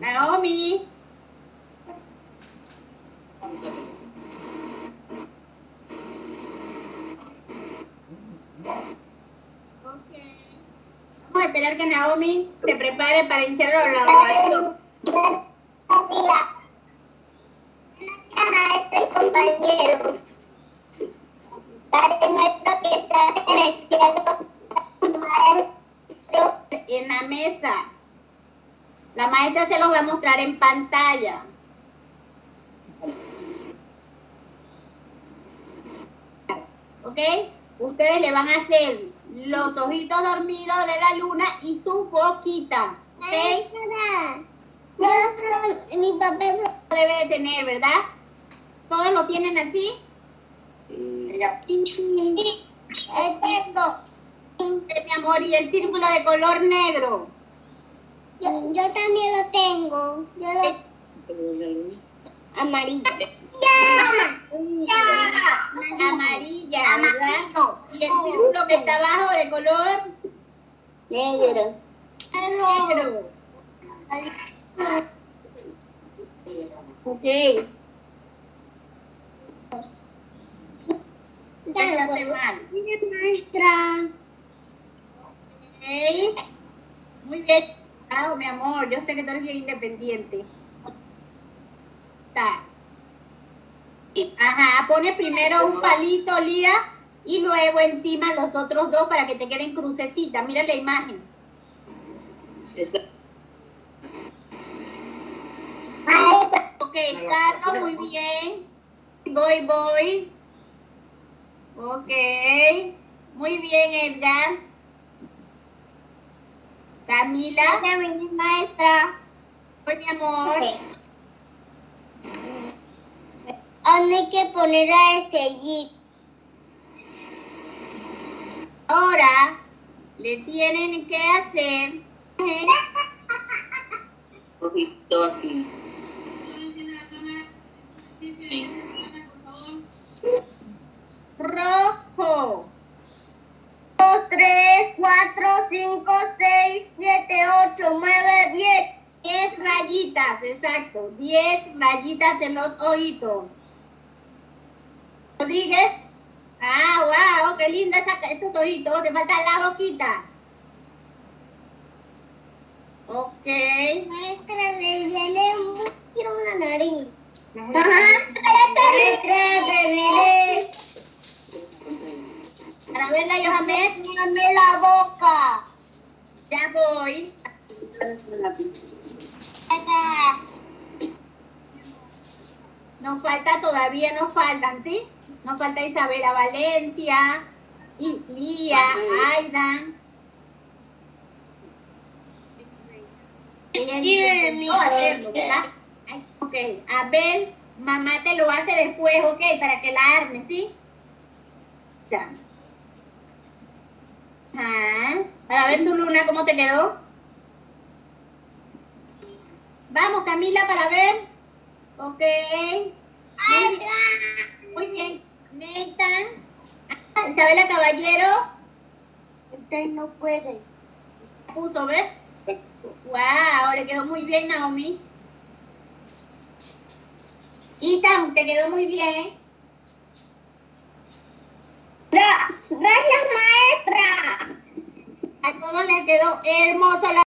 Naomi. Vamos a esperar que Naomi se prepare para iniciar la grabación. Maestro y compañero, Padre nuestro que estás en el cielo, maestro. En la mesa. La maestra se los va a mostrar en pantalla. ¿Ok? Ustedes le van a hacer los ojitos dormidos de la luna y su boquita. ¿Ok? Mi papá Debe de tener, ¿verdad? ¿Todos lo tienen así? mi amor, y el círculo de color negro. Yo también lo tengo. Amarilla. Amarilla, ¿verdad? Y el círculo que está abajo de color Negro. negro. Ok. Ya hace mal. Maestra. Ok. Muy bien. Ah, mi amor, yo sé que tú eres bien independiente. Está. Ajá, pone primero un palito, Lía, y luego encima los otros dos para que te queden crucecitas. Mira la imagen. Ok, Carlos, muy bien. Voy. Ok. Muy bien, Edgar. Camila. Mi maestra. Hoy, mi amor. Hay que poner a seguir. Ahora le tienen que hacer Ojito aquí. rojo. 2, 3, 4, 5, 6, 7, 8, 9, 10. 10 rayitas, exacto. 10 rayitas en los ojitos. Rodríguez. Ah, wow, qué linda esos ojitos. Te falta la boquita. Ok. Maestra, rellené quiero una nariz. Para verla, Johamed. Dame la boca. Ya voy. Nos falta todavía, nos faltan, ¿sí? Nos falta Isabela Valencia, y Lía, Aidan. Ella intentó hacerlo, ¿verdad? Ok, a ver, mamá te lo hace después, ok, para que la arme, ¿sí? Ya. Ajá. Para ver tu luna, ¿cómo te quedó? Vamos, Camila, para ver. Ok. Muy bien. Nathan. Ah, Isabela Caballero. Usted no puede. Puso, ¿ves? Wow, le quedó muy bien, Naomi. Ethan, te quedó muy bien. Gracias, maestra. A todos les quedó hermoso.